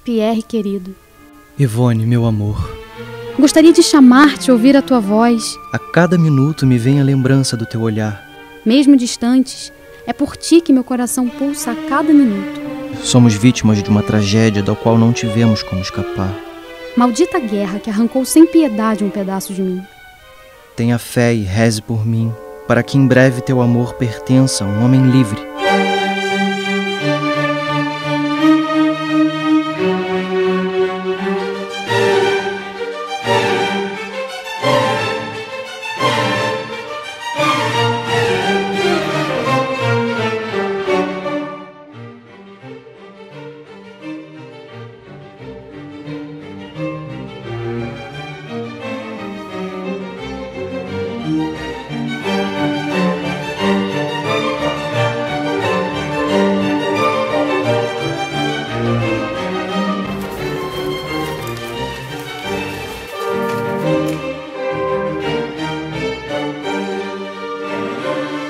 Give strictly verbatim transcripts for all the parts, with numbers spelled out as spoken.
Pierre, querido. Yvonne, meu amor. Gostaria de chamar-te, ouvir a tua voz. A cada minuto me vem a lembrança do teu olhar. Mesmo distantes, é por ti que meu coração pulsa a cada minuto. Somos vítimas de uma tragédia da qual não tivemos como escapar. Maldita guerra que arrancou sem piedade um pedaço de mim. Tenha fé e reze por mim, para que em breve teu amor pertença a um homem livre.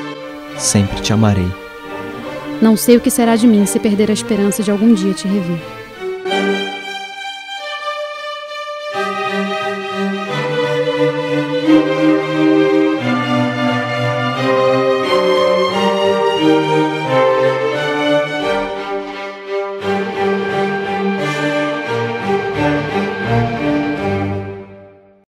Sempre te amarei. Não sei o que será de mim se perder a esperança de algum dia te rever.